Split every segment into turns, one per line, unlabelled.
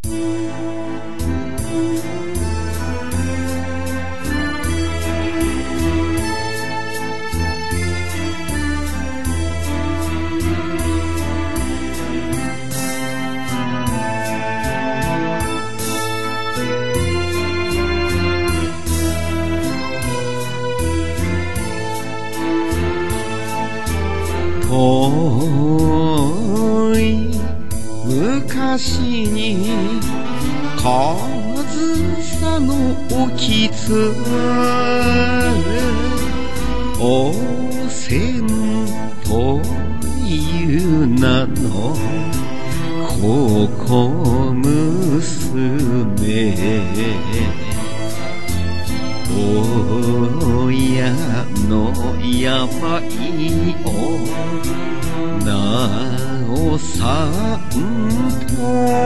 遠い昔に上総のおきつおせんという名のここ娘親のやばいおなおさんと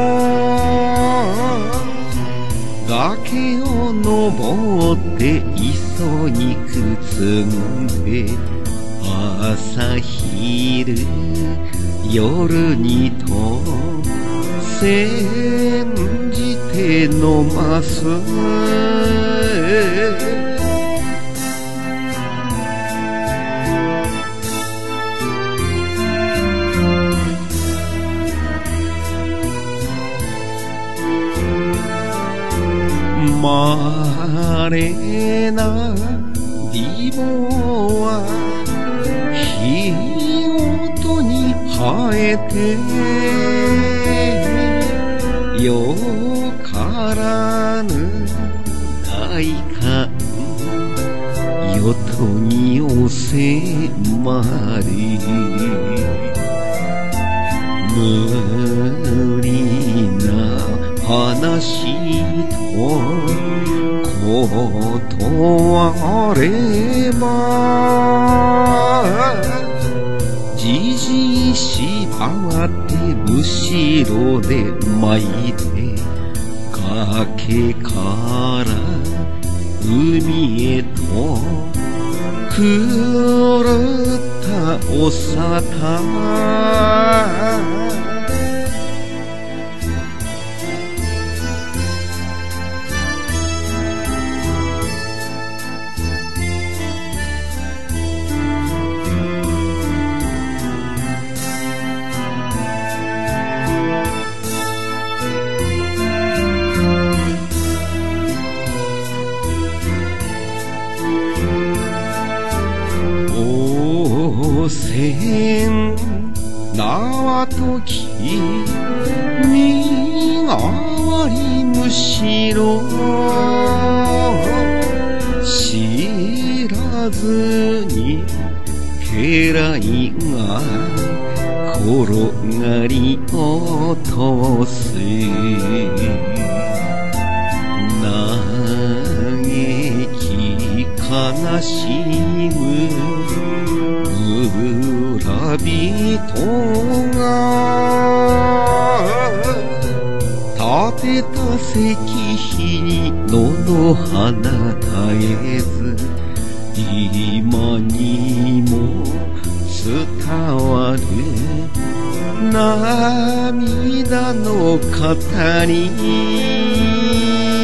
崖を登って磯にくつんで朝昼夜にと煎じて飲ますまれな美貌は日ごとに生えてよからぬ代官よとにおせまり無理な話と断ればじじい縛ってむしろで巻いて崖から海へと狂ったお沙汰せん縄とき身代わりむしろ知らずに家来が転がり落とす嘆き悲しむ村人が立てた石碑に野の花絶えず今にも伝わる涙の語り